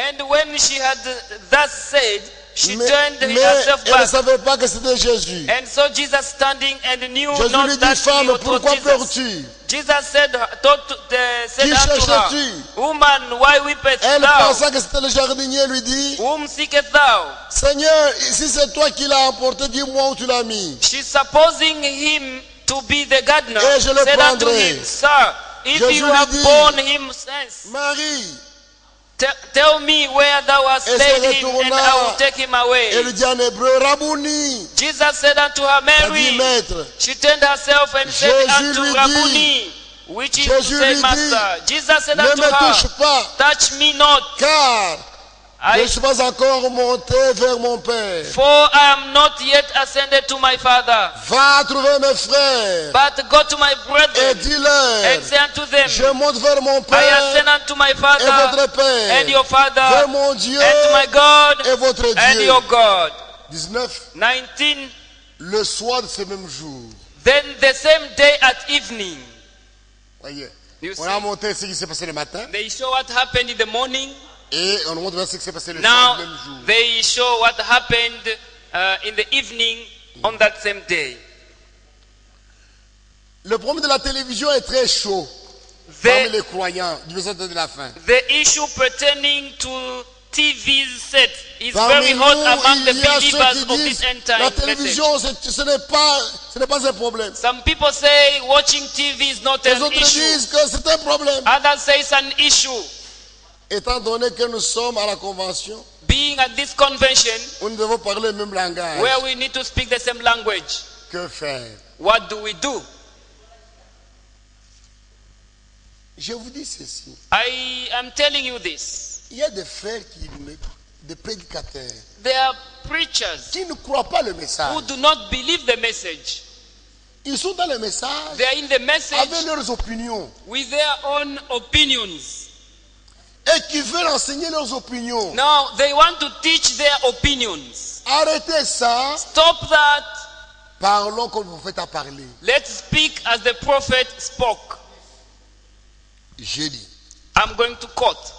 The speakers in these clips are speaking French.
And when she had thus said, she Mais turned elle herself ne back. savait pas que c'était Jésus. And so Jesus standing and knew Jésus not lui dit, that he femme, was pourquoi Jesus. pleures-tu? Jesus said, said Qui unto cherches-tu? her, Woman, why weepest Elle, thou? pensant que c'était le jardinier, lui dit, Whom seekest thou? Seigneur, si c'est toi qui l'as emporté, dis-moi où tu l'as mis. She's supposing him to be the gardener. Et je le Said unto prendrai. him, Sir, if Jésus you lui have dit, borne him since, Marie, tell me where thou hast et laid se him, and retourna I will take him et away. lui dit en hébreu, Rabouni. Jesus said unto her, Ça dit Mary. maître. She turned herself and said Jésus unto lui Rabboni, which is to Jésus say, lui Master. Jesus said Ne unto me touche her, pas, Touch me not, car je I, ne suis pas encore monté vers mon Père. for I am not yet ascended to my Father. Va trouver mes frères But go to my et brethren dis-leur, and say unto them, je monte vers mon I Père ascend unto my et Father votre Père, and your Father, vers mon Dieu and to my God et votre and Dieu. your God. 19. 19. Le soir de ce même jour. Then the same day at evening, Voyez, you on see, a monté ce qui s'est passé le matin they show what happened in the morning. et on monte vers ce qui s'est passé le soir Now du même jour. they show what happened in the evening on that same day. Le problème de la télévision est très chaud parmi les croyants du verset de la fin. The issue pertaining to TV's set is Parmi very hot nous, among the il y a believers ceux of qui this disent end time la message. télévision ce n'est pas un problème. Some people say watching TV is not Les an autres issue. disent que c'est un problème. Others say it's an issue. Étant donné que nous sommes à la convention Being at this convention où nous devons parler le même langage, where we need to speak the same language, que faire? what do we do? Je vous dis ceci. I am telling you this. Il y a des frères des prédicateurs There are preachers qui ne croient pas le message. who do not believe the message. Ils sont dans le message They are in the message avec leurs opinions with their own opinions. et qui veulent enseigner leurs opinions. Now they want to teach their opinions. Arrêtez ça. Stop that. Parlons comme le prophète a parlé. Let's speak as the prophet spoke. J'ai dit. I'm going to quote.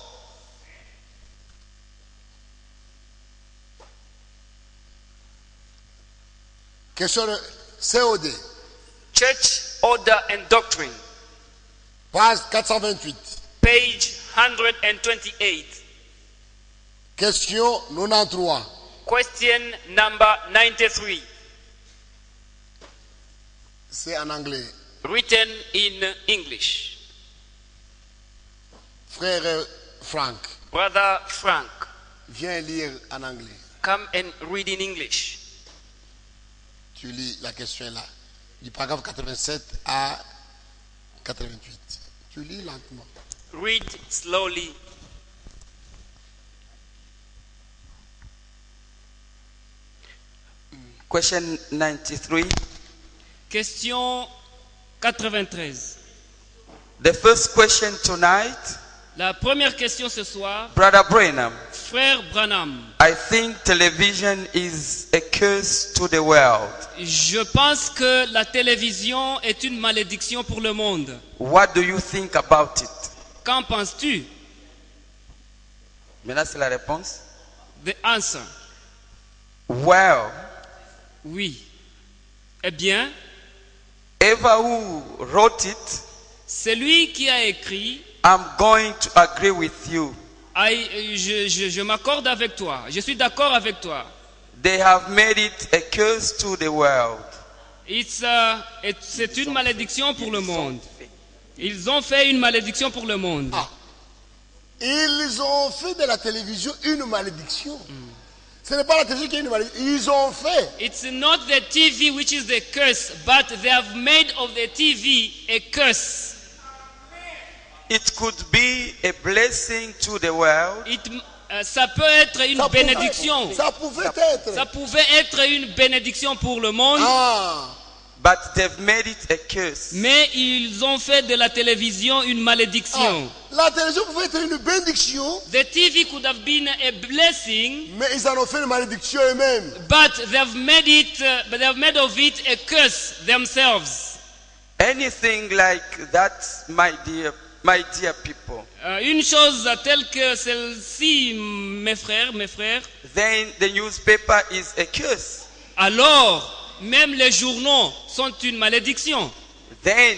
Question de COD. Church Order and Doctrine, Page 428. page 128. Question 93. Question number 93, C'est en anglais. written in English. Frère Frank, Brother Frank, viens lire en anglais. come and read in English. Tu lis la question là. Du paragraphe 87 à 88. Tu lis lentement. Read slowly. Question 93. Question 93. The first question tonight, La première question ce soir, Brother Branham. frère Branham. I think television is a curse to the world. Je pense que la télévision est une malédiction pour le monde. What do you think about it? Qu'en penses-tu? Maintenant, c'est la réponse. The answer. Well, Oui. Eh bien, Eva who wrote it, celui qui a écrit, I'm going to agree with you. je m'accorde avec toi. Je suis d'accord avec toi. They have made it a curse to the world. C'est une malédiction pour le monde. Ils ont fait une malédiction pour le monde. Ah. Ils ont fait de la télévision une malédiction. Ce n'est pas la télévision qui est une malédiction. Ils ont fait. It's not the TV which is the curse, but they have made of the TV a curse. It could be a blessing to the world. Ça peut être une bénédiction. Ça pouvait être. Ça pouvait être une bénédiction pour le monde. Ah. But they've made it a curse. Mais ils ont fait de la télévision une malédiction. Ah. La télévision pouvait être une bénédiction. The TV could have been a blessing, Mais ils en ont fait une malédiction eux-mêmes. but they've made of it a curse themselves. Anything like that, my dear my dear people, Une chose telle que celle-ci, mes frères, then the newspaper is a curse. alors même les journaux sont une malédiction. Then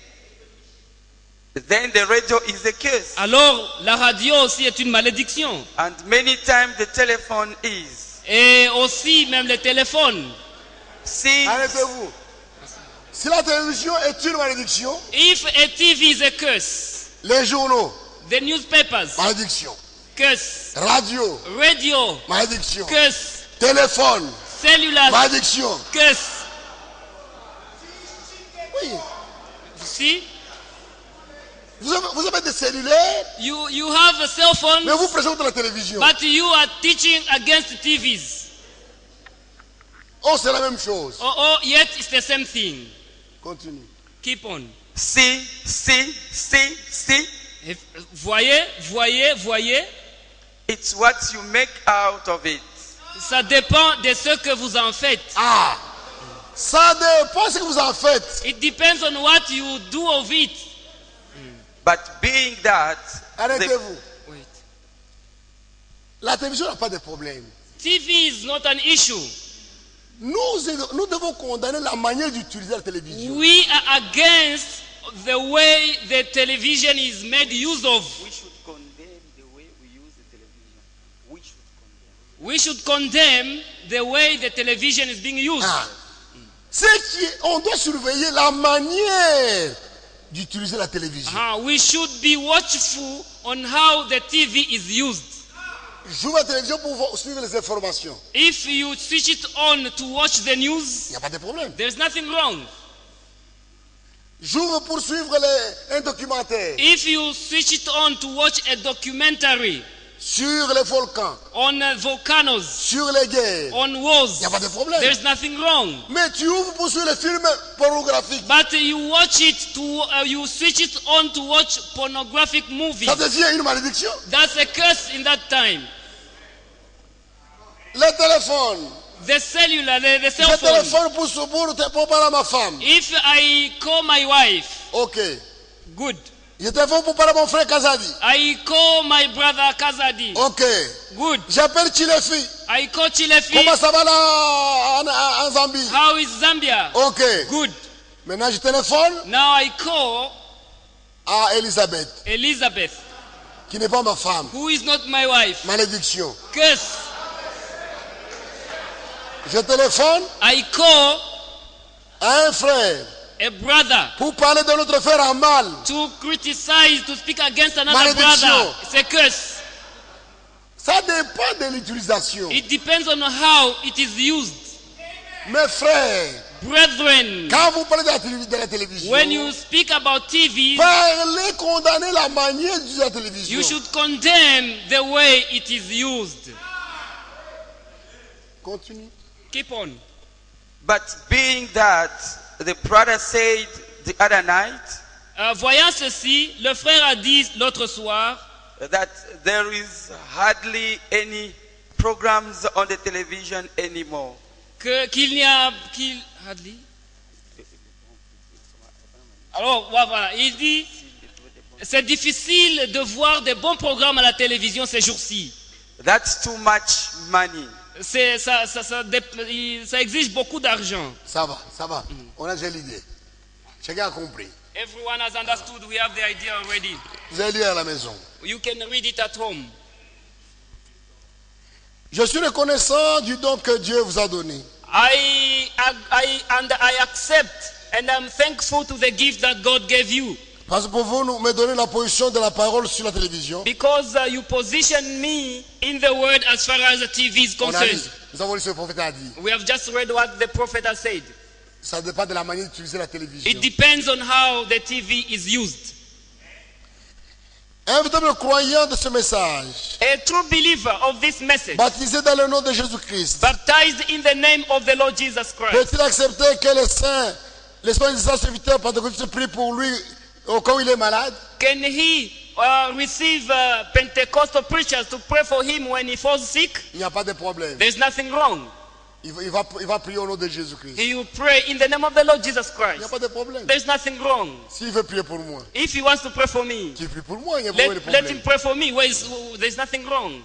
the radio is a curse. Alors la radio aussi est une malédiction. And many times the telephone is. Et aussi même le téléphone. See, Arrêtez-vous. Si la télévision est une malédiction, If a TV is a curse, les journaux, the newspapers, malédiction. curse, Radio, radio, malédiction. curse, Téléphone, cellular, malédiction. curse. Oui. See, Vous avez des cellulaires, you have a cell phone, mais vous prêchez contre la télévision. but you are teaching against TVs. Oh, c'est la même chose. Oh, yet it's the same thing. Continue. Keep on. see. Et voyez. It's what you make out of it. Ça dépend de ce que vous en faites. Ah, ça dépend ce que vous en faites. It depends on what you do of it. But being that, Arrêtez-vous. Wait. La télévision n'a pas de problème. TV is not an issue. Nous devons condamner la manière d'utiliser la télévision. We are against the way the television is made use of. we should condemn the way we use the television. We should condemn the way the television is being used. Ah. On doit surveiller la manière d'utiliser la télévision. We should be watchful on how the TV is used. J'ouvre la télévision pour suivre les informations. If you switch it on to watch the Il news, n'y a pas de problème. there's nothing wrong. J'ouvre pour suivre un documentaire If you switch it on to watch a documentary sur les volcans, on volcanoes, sur les guerres, on il wars, n'y a pas de problème. there's nothing wrong. Mais tu ouvres pour suivre les films pornographiques. But you watch it you switch it on to watch pornographic movies. Ça devient une malédiction. That's a curse in that time. Les téléphones. The cellular, the Je cell phone. téléphone pour parler à ma femme. If I call my wife, Ok. good. Je téléphone pour parler à mon frère Kazadi. I call my brother Kazadi, Ok. good. J'appelle Chilefi. I call Chilefi, Comment ça va là en Zambie? how is Zambia? Ok. Good. Maintenant je téléphone Now I call à Elisabeth, Elizabeth, qui n'est pas ma femme. who is not my wife. Malédiction. Curse. Je téléphone I call à un frère a brother pour parler de notre frère en mal. to criticize, to speak against another Malédiction. brother. It's a curse. Ça dépend de l'utilisation. It depends on how it is used. Mes frères, Brethren, quand vous parlez de la télévision, when you speak about TV, parlez, condamnez la manière d'utiliser la télévision. you should condemn the way it is used. Continue. Keep on. But being that the brother said the other night Voyant ceci, le frère a dit l'autre soir that there is hardly any programs on the television anymore. qu'il n'y a hardly. Alors voilà, il dit c'est difficile de voir des bons programmes à la télévision ces jours-ci. That's too much money. Ça exige beaucoup d'argent. Ça va. On a déjà l'idée. Chacun a compris. Everyone has understood. We have the idea already. Vous allez lire à la maison. You can read it at home. Je suis reconnaissant du don que Dieu vous a donné. I accept and I'm thankful to the gift that God gave you. Parce que pour vous me donner la position de la parole sur la télévision. Because you position me in the word as far as the TV is concerned. Nous avons lu ce que le prophète a dit. We have just read what the prophet has said. Ça dépend de la manière d'utiliser la télévision. It depends on how the TV is used. Un véritable croyant de ce message, A true believer of this message, baptisé dans le nom de Jésus-Christ, baptized in the name of the Lord Jesus Christ, peut-il accepter que les soi-disant serviteurs pentecôtistes prient pour lui au cas où il est malade? can he receive Pentecostal preachers to pray for him when he falls sick? Il n'y a pas de problème. There's nothing wrong. il va prier au nom de Jésus-Christ. he will pray in the name of the Lord Jesus Il n'y a Christ. pas de problème. There's nothing wrong. S'il veut prier pour moi, If he wants to pray for me, qu'il prie pour moi, il n'y a pas de let him problème. pray for me. There's nothing wrong.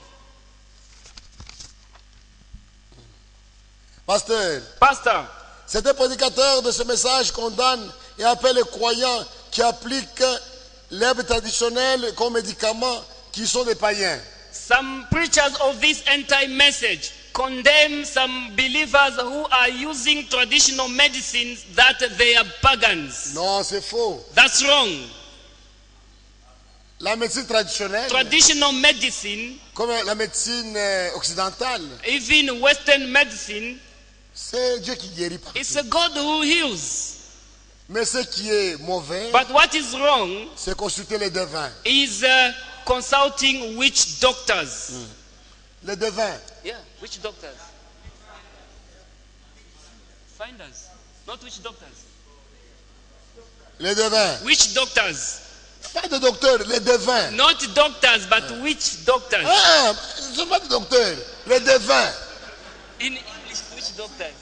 Pasteur, Pastor, certains prédicateurs de ce message condamnent et appellent les croyants qui appliquent l'herbe traditionnelle comme médicament qui sont des païens. some preachers of this anti-message condemn some believers who are using traditional medicines that they are pagans. Non, c'est faux. That's wrong. La médecine traditionnelle, Traditional medicine, comme la médecine occidentale, even Western medicine, c'est Dieu qui guérit partout. it's a God who heals. Mais ce qui est mauvais, But what is wrong c'est consulter les devins. is consulting witch doctors. Les devins, Yeah, witch doctors. Finders, not witch doctors. les devins. Witch doctors. Pas de docteurs, les devins. Not doctors, but witch doctors. Ah, ce ne sont pas des docteurs, les devins. In English, witch doctors.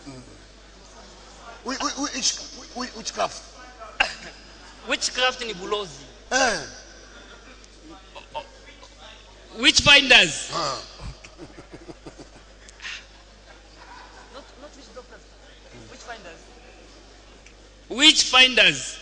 Oui, witchcraft. Witchcraft in Bulozi. Hein? Witch finders. Ah. Not witch doctors. Witch finders. Witch finders.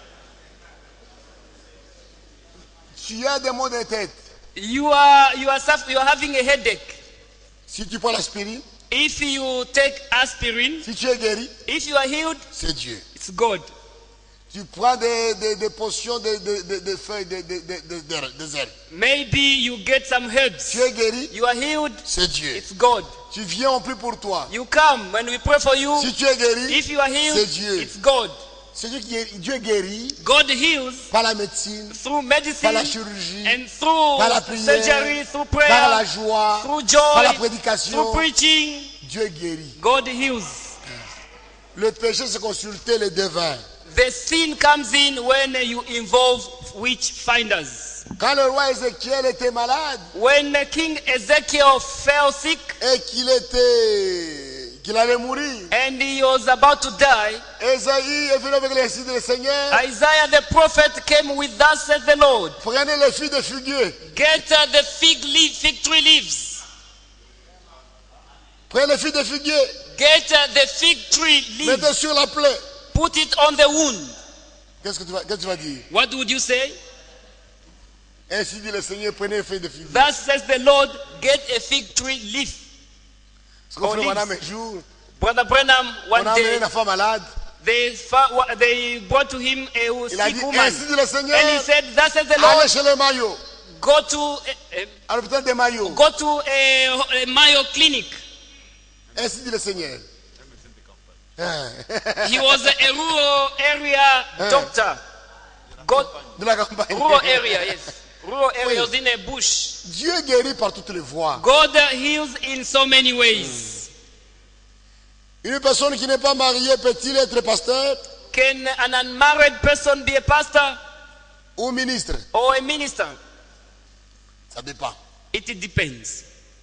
Tu as des maux de tête. You are having a headache. Si tu prends l'aspirine, If you take aspirin, si tu es guéri, if you are healed, c'est Dieu. it's God. Tu prends des potions de feuilles, des herbes. Maybe you get some herbs. Tu es guéri, You are healed, c'est Dieu. it's God. Tu viens, on prie pour toi. You come when we pray for you. Si tu es guéri, If you are healed, c'est Dieu. it's God. C'est Dieu qui guérit. Dieu guérit God heals par la médecine, through par medicine la chirurgie, and through par la prière, surgery, through par la prayer, joie, through par la joy, prédication. through preaching. Dieu guérit. God heals. Le péché, c'est consulter les devins. The sin comes in when you involve witch finders. Quand le roi Ézéchiel était malade When King Ezekiel fell sick et qu'il allait mourir, and he was about to die, Ésaïe est venu avec les signes du Seigneur. Isaiah the prophet came with thus says the Lord. Prenez les figues de figuier. Get the fig tree leaves. Prenez les figues de figuier. Get the fig tree leaves. Mettez sur la plaie. Put it on the wound. Qu'est-ce que tu vas dire? What would you say? Ainsi dit le Seigneur, prenez les feuilles de figuier. Thus says the Lord, get a fig tree leaf. Ce qu'on fait Olives. madame un jour, Brother Branham, on one a amené day, une femme malade. they brought to him a Il a sick dit, woman. ainsi dit le Seigneur, And he said, thus says the allez Lord, chez le maillot, go to à l'hôpital des maillots. a Mayo clinic. Ainsi dit le Seigneur. Hein. He was a rural area doctor. Go, De la campagne. rural area, yes. Rural area was in a bush. Dieu guérit par toutes les voies. God heals in so many ways. Une personne qui n'est pas mariée peut-il être pasteur Can an unmarried person be a pastor ou ministre? or a minister? Ça dépend. It depends.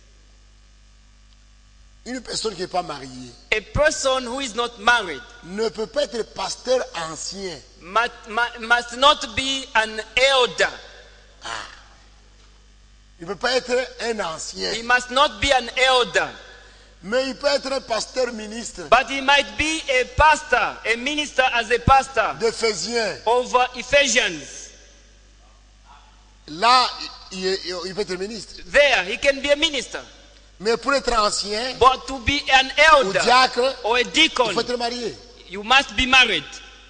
Une personne qui n'est pas mariée A person who is not married ne peut pas être pasteur ancien. must not be an elder. Il ne peut pas être un ancien. He must not be an elder. Mais il peut être un pasteur ministre But he might be a pastor, a minister as a pastor d'Éphésiens. of Ephesians. Là, il peut être ministre. There, he can be a minister. Mais pour être ancien But to be an ou elder diacre, or a il deacon, faut être marié. you must be married.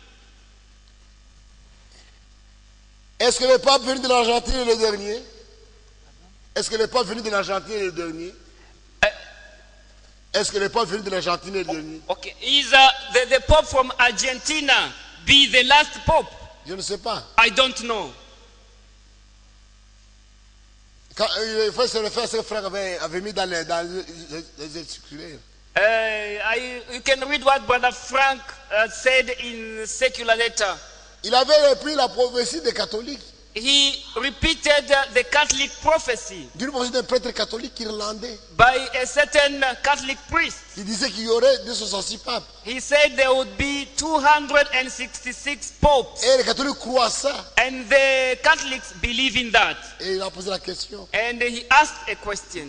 Est-ce que le pape venu de l'Argentine est le dernier? Est-ce que le pape venu de l'Argentine est le dernier? Est-ce que le pape venu de l'Argentine est le dernier? Okay, is the Pope from Argentina be the last Pope? Je ne sais pas. I don't know. Quand le frère avait mis dans les circulaires. You can read what Brother Frank said in secular letter. Il avait repris la prophétie des catholiques. he repeated the Catholic prophecy d'une prophétie d'un prêtre catholique irlandais. by a certain Catholic priest. Il disait qu'il y aurait 266 papes. He said there would be 266 popes. Et les catholiques croient ça. And the Catholics believe in that. Et il a posé la question. And he asked a question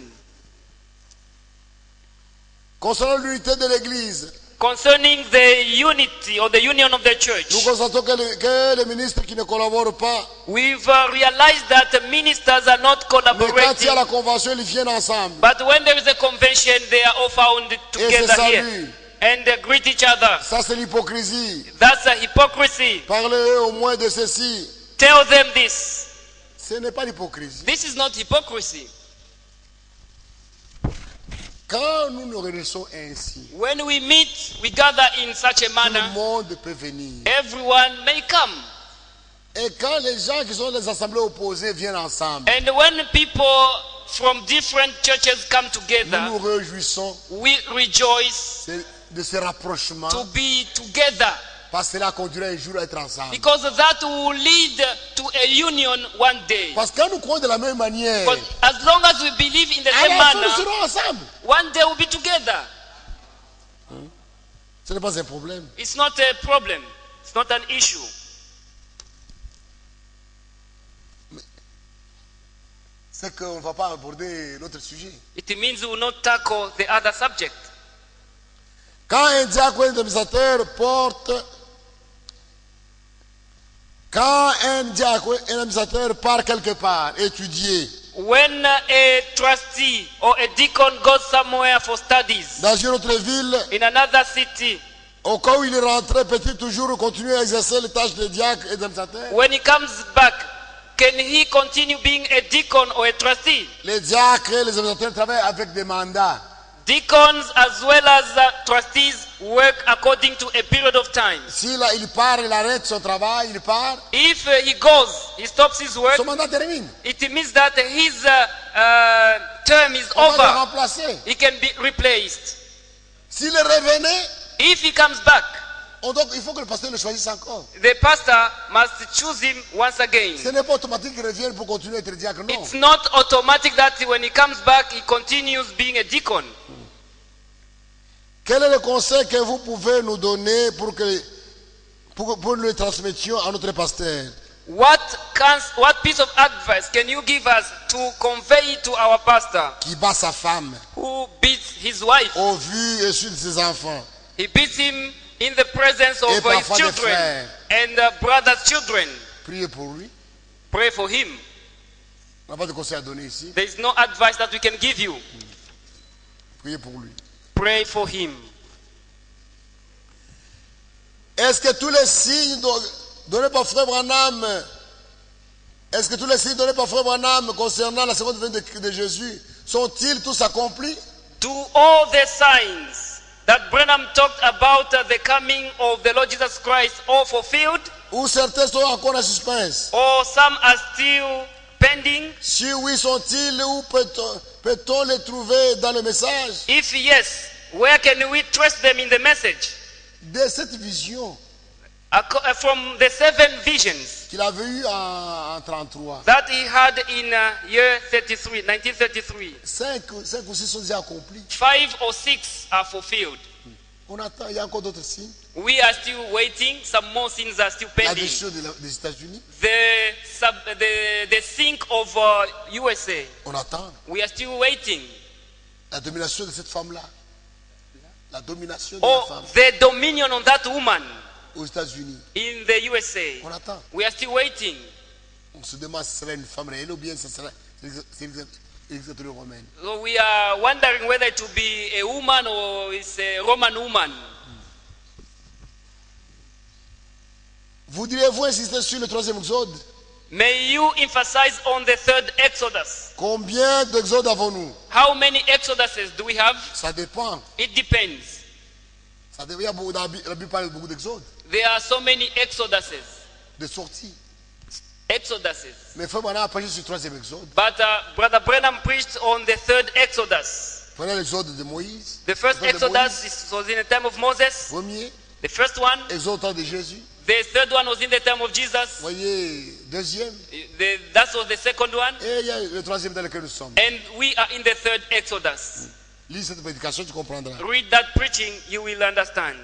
Concernant l'unité de l'Église, concerning the unity or the union of the nous church. constatons que les ministres qui ne collaborent pas, We've realized that the ministers are not mais quand il y a collaborating. la convention, ils viennent ensemble. But when there is a convention, they are all found together saluent. here. And they greet each other. Ça, c'est l'hypocrisie. That's a hypocrisy. Parlez au moins de ceci. Tell them this. Ce n'est pas l'hypocrisie. This is not hypocrisy. Quand nous nous réunissons ainsi, When we meet, we gather in such a tout manner, le monde peut venir. everyone may come. Et quand les gens qui sont des assemblées opposées viennent ensemble, And when people from different churches come nous together, nous réjouissons we rejoice de ce rapprochement, to be together, parce que cela conduira un jour à être ensemble. because that will lead to a union one day. Parce que quand nous croyons de la même manière, But as long as we believe in the à same la fin, nous manner, serons ensemble. one day we'll be together. Ce n'est pas un problème. It's not a problem. It's not an issue. C'est qu'on ne va pas aborder l'autre sujet. It means we will not tackle the other subject. Quand un diacre ou un administrateur porte, quand un diacre ou un administrateur part quelque part, étudier, When a trustee or a deacon goes somewhere for studies dans une autre ville, in another city, au cas où il est rentré, peut-il toujours continuer à exercer les tâches de diacre et d'administrateur? when he comes back, can he continue being a deacon or a trustee? Les diacres et les administrateurs travaillent avec des mandats. Deacons as well as trustees work according to a period of time. Il part, il arrête son travail, il part, If he goes, he stops his work, son mandat termine. it means that his term is On va le over. remplacer. He can be replaced. S'il revenait, If he comes back, il faut que le pasteur le choisisse encore. the pastor must choose him once again. Ce n'est pas automatique qu'il revienne pour continuer à être diacre, non. It's not automatic that when he comes back, he continues being a deacon. Quel est le conseil que vous pouvez nous donner pour que nous le transmettions à notre pasteur? What piece of advice can you give us to convey it to our pastor Qui bat sa femme who beats his wife? au vu et su de ses enfants. He beats him in the presence of Et his parfois des children frères. and brother's children. Priez pour lui. Pray for him. On n'a pas de conseil à donner ici. There is no advice that we can give you. Priez pour lui. Pray for him. Est-ce que tous les signes donnés par Frère Branham, est-ce que tous les signes donnés par Frère Branham concernant la seconde venue de Jésus sont-ils tous accomplis? Do all the signs that Branham talked about the coming of the Lord Jesus Christ all fulfilled? Ou certains sont encore en suspense? Or some are still pending? Si oui, sont-ils, où peut-on les trouver dans le message? If yes, where can we trace them in the message? De cette vision From the 7 visions qu'il avait eue en 33, that he had in year 1933, 5 ou 6 sont déjà accomplis. 5 or 6 are fulfilled. On attend, il y a encore d'autres signes. We are still waiting. Some more things are still La pending. décision des États-Unis, The sink of USA. on attend. We are still waiting. La domination de cette femme-là. La domination de la Or femme the dominion on that woman aux États-Unis. in the USA. On attend. We are still waiting. On se demande si ce sera une femme réelle ou bien ce sera l'exécuteur romaine. So we are wondering whether it will be a woman or it's a Roman woman. Voudriez-vous insister sur le troisième exode? May you emphasize on the third Exodus. Combien d'exodes avons-nous? How many Exoduses do we have? Ça dépend. It depends. Ça dépend. Il y a beaucoup, la Bible parle beaucoup d'exodes, There are so many Exoduses. de sorties. Exoduses. Mais Frère Branham a prêché sur le troisième exode. But Brother Branham preached on the third Exodus. Prenez l'exode de Moïse. The first L'exode de Moïse. Exodus was in the time of Moses. Premier. The first one, Exode au temps de Jésus. The third one was in the time of Jesus. Voyez, deuxième. That was the second one. Et il y a le troisième dans lequel nous sommes. And we are in the third Exodus. Lis cette prédication, tu comprendras. Read that preaching, you will understand.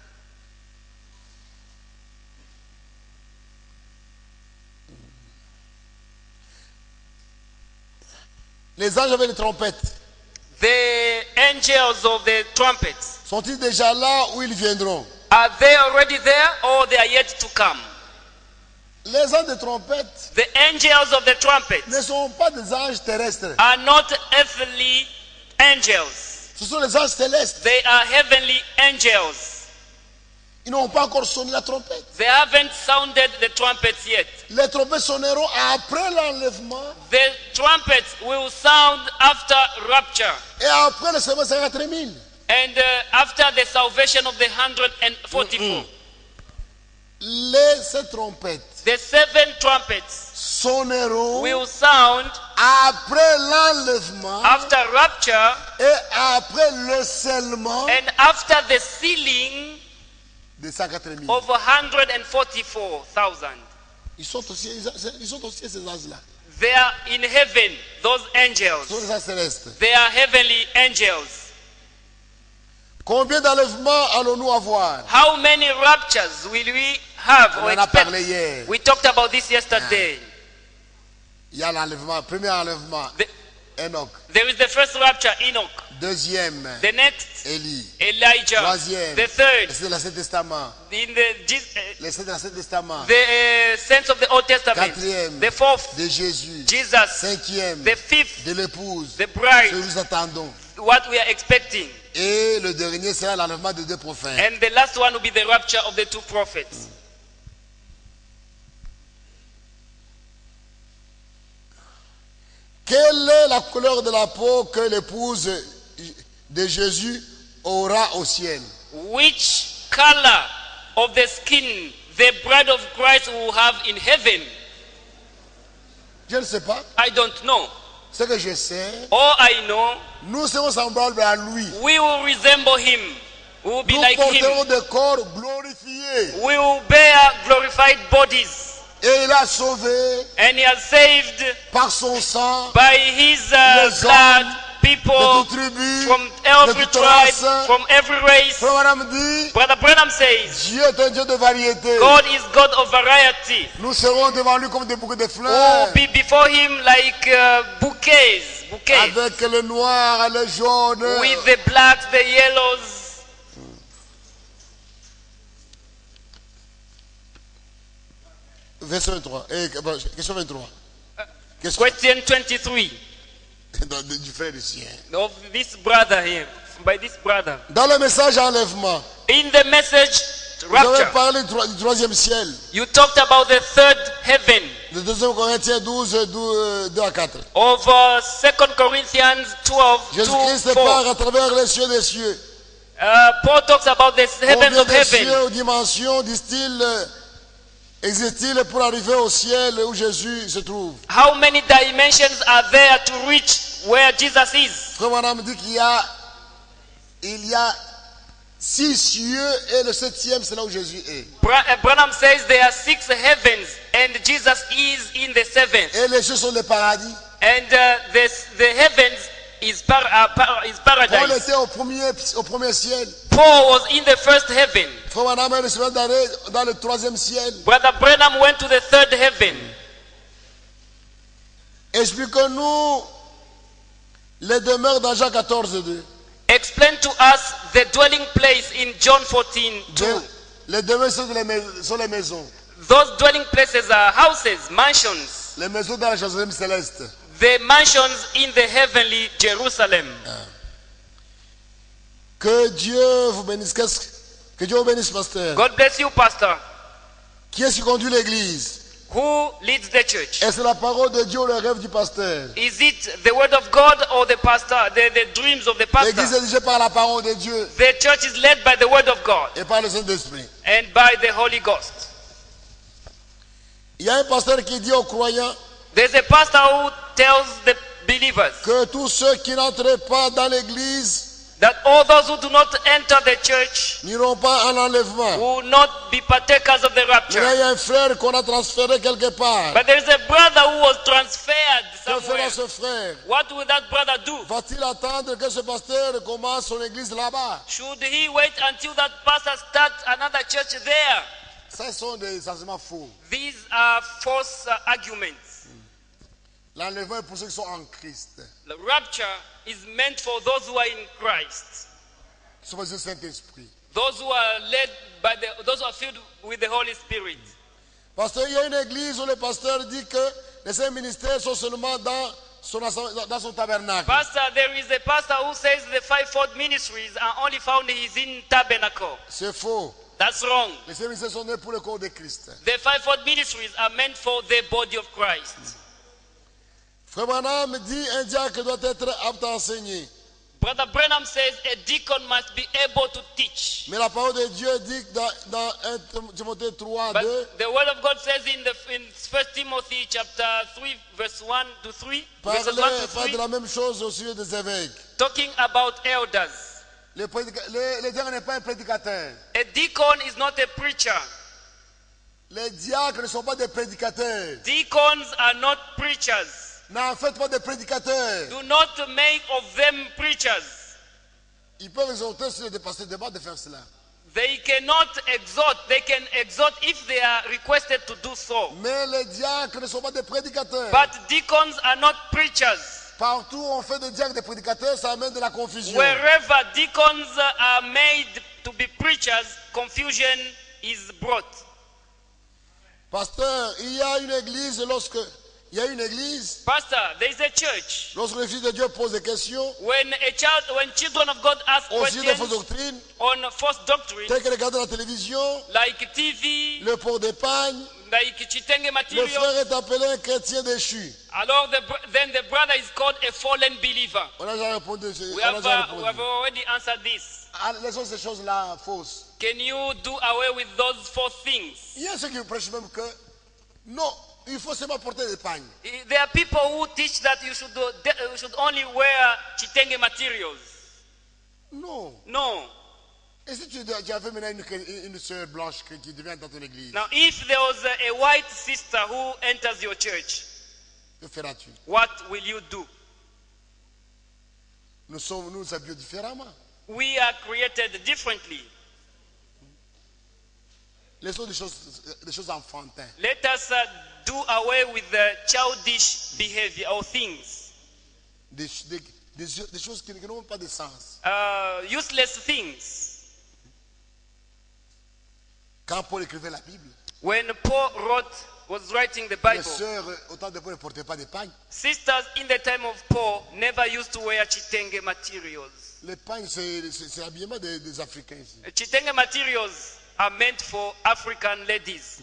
Les anges avaient les trompettes. The angels of the trumpets, Sont-ils déjà là ou ils viendront? are they already there or they are yet to come? Les anges de trompettes The angels of the trumpets ne sont pas des anges terrestres. are not earthly angels. Ce sont les anges célestes. They are heavenly angels. Ils n'ont pas encore sonné la trompette. They haven't sounded the trumpets yet. Les trompettes sonneront après l'enlèvement The trumpets will sound after rapture et après le serment 50 000. and after the salvation of the 144. Ces trompettes The seven trumpets sonneront will sound après l'enlèvement after rapture et après le scellement and after the sealing de 104 000. of 144,000. Ils sont aussi ces anges-là. They are in heaven, those Ce sont angels. les anges célestes. They are heavenly angels. Combien d'enlèvements allons-nous avoir? How many raptures will we have On or en a parlé expect? hier. We talked about this yesterday. Il y a l'enlèvement, premier enlèvement, The- Enoch. There is the first rapture, Enoch. Deuxième, The next, Élie. Elijah. Troisième, The les third, saints de l'Ancien Testament. les Les saints de l'Ancien Testament. saints of the Old Testament. Quatrième, The fourth, de Jésus. Jesus. Cinquième, The fifth, de l'épouse. the bride. Ce que nous attendons. What we are expecting. Et le dernier sera l'enlèvement de deux prophètes. And the last one will be the rapture of the two prophets. Quelle est la couleur de la peau que l'épouse de Jésus aura au ciel? Which color of the skin the bride of Christ will have in heaven? Je ne sais pas. I don't know. Ce que je sais, All I know, nous serons semblables à lui. we will resemble him. We will be Nous like porterons him. des corps glorifiés. We will bear glorified bodies. Et il a sauvé And he has saved par son sang by his Les blood hommes people de toute tribu, from de every toute tribe, race. from every race. Frère Madame dit, Brother Branham says, Dieu est un Dieu de variété. God is God of variety. Nous serons devant lui comme des bouquets de We fleurs. will be before him like bouquets. Avec le noir, le jaune. With the blacks, the yellows. Verset 23. Question 23. Question Question 23 du frère ici. of this brother here, by this brother. Dans le message enlèvement, In the message vous avez rapture, parlé du troisième ciel. you talked about the third heaven De 2 Corinthiens 12, 2 à 4. of 2 Corinthians 12, 2, Jésus-Christ 4. part à travers les cieux des cieux. Paul talks about the heavens Combien of de heaven. cieux ou dimensions, disent-ils, existe-t-il pour arriver au ciel où Jésus se trouve? How many dimensions are there to reach where Jesus is? Frère Madame dit qu'il y a 6 cieux et le 7e c'est là où Jésus est. Branham says there are 6 heavens and Jesus is in the 7th. Et les cieux sont les paradis. And the heavens is Paul paradise. était au premier ciel. Paul was in the first heaven. Frère Madame est le d'aller dans le 3e ciel. Brother Branham went to the third heaven. Expliquez-nous les demeures dans Jean 14, 2. Explain to us the dwelling place in John 14:2. Les demeures sont les maisons. Those dwelling places are houses, mansions. Les maisons dans la Jérusalem céleste. The mansions in the heavenly Jerusalem. Que Dieu vous bénisse. Que Dieu vous bénisse, pasteur. God bless you, Pastor. Qui est-ce qui conduit l'église? Who leads the church? Est-ce la parole de Dieu ou le rêve du pasteur? Is it the word of God or the pastor, the dreams of the L'église pastor? est dirigée par la parole de Dieu The church is led by the word of God et par le Saint-Esprit. and by the Holy Ghost. Il y a un pasteur qui dit aux croyants There's a pastor who tells the believers que tous ceux qui n'entrent pas dans l'église that all those who do not enter the church n'iront pas en enlèvement. will not be partakers of the Mais il y rapture. a un frère qu'on a transféré quelque part. But there is a brother who was transferred Que fera somewhere. ce frère? What will that brother do? Va-t-il attendre que ce pasteur commence son église là-bas? Should he wait until that pastor starts another church there? Ce sont des arguments faux. These are false arguments. L'enlèvement est pour ceux qui sont en Christ. The rapture is meant for those who are in Christ. Sous le Saint-Esprit. Those who are led by those who are filled with the Holy Spirit. Parce qu'il y a une église où le pasteur dit que les cinq ministères sont seulement dans son tabernacle. Pastor, there is a pastor who says the fivefold ministries are only found in tabernacle. C'est faux. That's wrong. Les cinq ministères sont nés pour le corps de Christ. The fivefold ministries are meant for the body of Christ. Frère Branham dit un diacre doit être apte à enseigner. Brother Branham says a deacon must be able to teach. Mais la parole de Dieu dit dans 1 Timothée 3, But 2, the word of God says in 1 Timothy chapter 3 verse 1 to 3, verses 1 to parle de 3, la même chose au sujet des évêques. talking about elders. Le diacre n'est pas un prédicateur. A deacon is not a preacher. Les diacres ne sont pas des prédicateurs. Deacons are not preachers. N'en faites pas des prédicateurs. Do not make of them preachers. Ils peuvent exhorter sur des pasteurs de de faire cela. They cannot exhort. They can exhort if they are requested to do so. Mais les diacres ne sont pas des prédicateurs. But deacons are not preachers. Partout où on fait des diacres des prédicateurs, ça amène de la confusion. Wherever deacons are made to be preachers, confusion is brought. Pasteur, il y a une église il y a une église. Pastor, there is a church. Lorsque les fils de Dieu posent des questions When children of God ask au sujet des fausses questions doctrines, on false doctrine, telles que regarder la télévision, like TV, le port d'épargne, like Chitenge le material, frère est appelé un chrétien déchu. alors then the brother is called a fallen believer. On a déjà répondu. We have already answered this. Laissons ces choses-là fausses. Can you do away with those false things? Il y a ceux qui prêchent même que non, il faut seulement porter l'épargne. There are people who teach that you should only wear Chitenge materials. Non. No. Et si tu avais maintenant une sœur blanche qui devient dans ton église, Now, if there was a white sister who enters your church, que feras-tu? what will you do? Nous habillons différemment. We are created differently. Laissons des choses enfantines. Let us do away with the childish behavior or things, Des choses qui n'ont pas de sens. useless things. Quand Paul écrivait la Bible, When Paul was writing the les Bible, sœurs, autant de Paul, ne portaient pas d'épargne. sisters in the time of Paul never used to wear Chitenge materials. L'épargne, c'est l'habillement des Africains ici. Chitenge materials are meant for African ladies.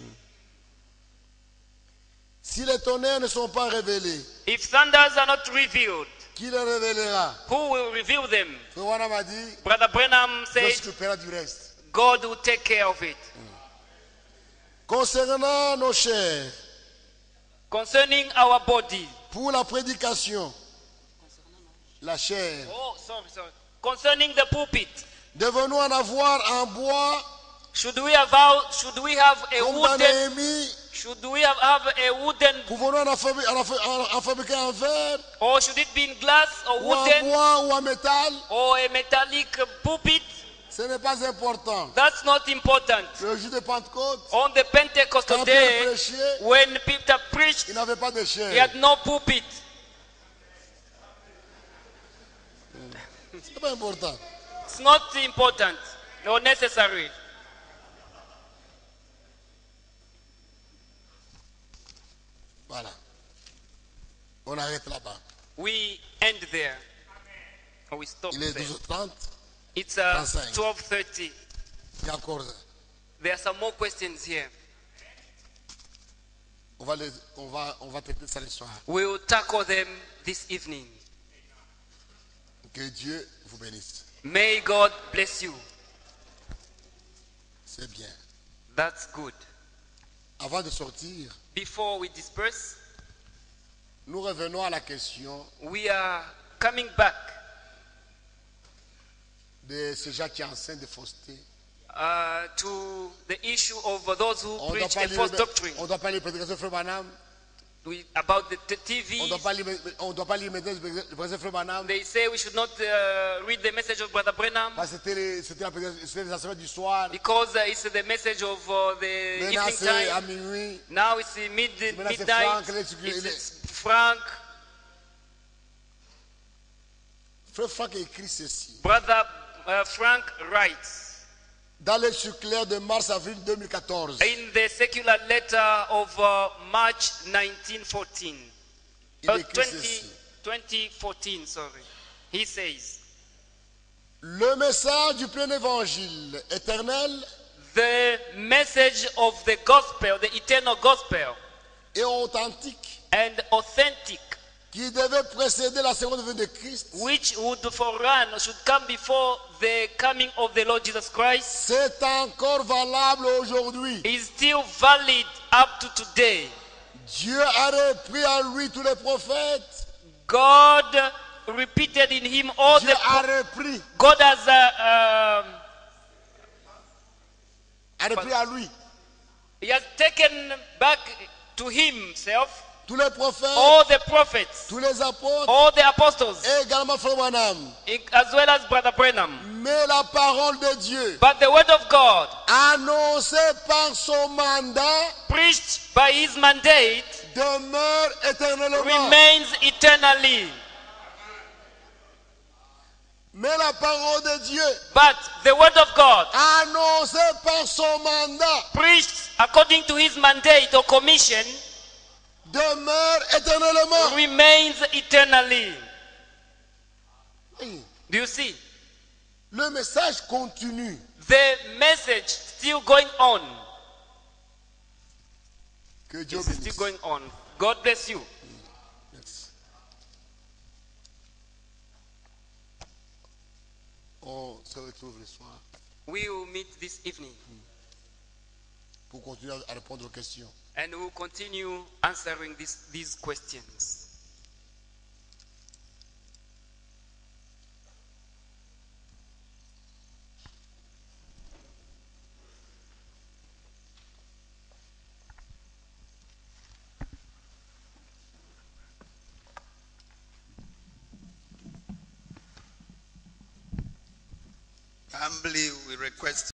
Si les tonnerres ne sont pas révélés, If thunders are not revealed, qui les révélera? who will reveal them? Frère Branham m'a dit, Brother Branham Dieu said, s'occupera du reste. God will take care of it. Concernant nos chairs, Concerning our body. pour la prédication, la chair, Oh, sorry. Concerning the pulpit. devons-nous en avoir en bois, Should we have a comme dans wooden? Néhémie? Should we have a wooden, Pouvons-nous en fabriquer en verre, or should it be in glass or ou en wooden, bois, ou en métal? or a metallic pulpit? Ce n'est pas important. That's not important. Le jour de Pentecôte, On the Pentecostal quand Pierre day, prêchait, when Peter preached, il n'avait pas de he chair. had no pulpit. Ce n'est pas important. It's not important or necessary. Voilà. On arrête là-bas. We end there. Or we stop Il est there. 12h30. It's 35. 12:30. Il y a encore. There are some more questions here. On va traiter ça le soir. We will tackle them this evening. Que Dieu vous bénisse. May God bless you. C'est bien. That's good. Avant de sortir, Before we disperse, nous revenons à la question, we are coming back. de ces gens qui enseignent de fausseté. To the issue of those who On ne preach a false doctrine. doit pas lire les prédications de Frère Branham. About the On ne doit pas lire maintenant les prédications de Frère Branham. They say we should not read the message of Brother Branham Parce que c'était les enseignements du soir. because it's the message of the Maintenant evening c'est à time. minuit. Now it's Maintenant c'est midnight. It's Frank. Frère Franck a écrit ceci. Brother Frank writes Dans les circulaires de mars-avril 2014. in the secular letter of March 1914. Il écrit ceci. 2014, sorry. He says, Le message du plein évangile éternel the message of the gospel, the eternal gospel, et authentique and authentic, qui devait précéder la seconde venue de Christ, which would forerun, should come before the coming of the Lord Jesus Christ, c'est encore valable aujourd'hui. is still valid up to today. Dieu a repris en lui tous les prophètes. God repeated in him all Dieu the. a repris en lui He has taken back to himself tous les prophètes, all the prophets, tous les apôtres, all the apostles, et également Frère Branham. as well as Brother Branham. Mais la parole de Dieu, But the word of God, annoncée par son mandat, preached by his mandate, demeure éternellement. remains eternally. Mais la parole de Dieu, But the word of God, annoncée par son mandat, preached according to his mandate or commission, demeure éternellement. remains eternally. Hey, Do you see? le message continue. The message still going on. Que Dieu It's still bénisse. going on. God bless you. Merci. On se retrouve le soir We will meet this evening pour continuer à répondre aux questions. and we will continue answering these questions. Humbly we request